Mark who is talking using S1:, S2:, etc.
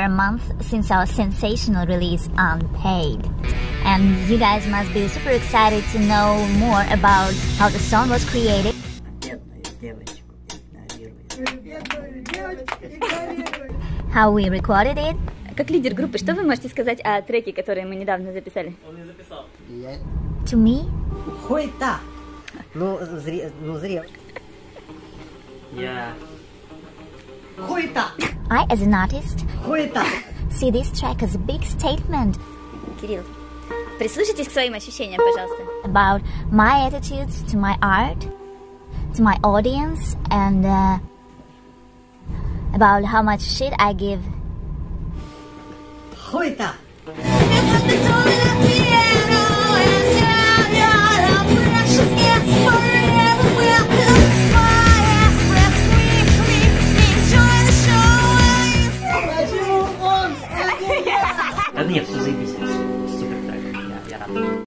S1: a month since our sensational release UNPAID. And you guys must be super excited to know more about how the song was created, how we recorded it.
S2: Как лидер группы, что вы можете сказать о треке, который мы недавно записали?
S3: Он не записал.
S1: To me,
S4: Хуй-та! Ну, зрел.
S3: Я...
S4: Хуй-та!
S1: I, as an artist,
S4: Хуй-та!
S1: see this track as a big statement
S2: Кирилл, прислушайтесь к своим ощущениям, пожалуйста.
S1: about my attitude to my art, to my audience, and about how much shit I give.
S4: Хуй-та!
S3: Да нет, все заебись. Супер трек. Я рад.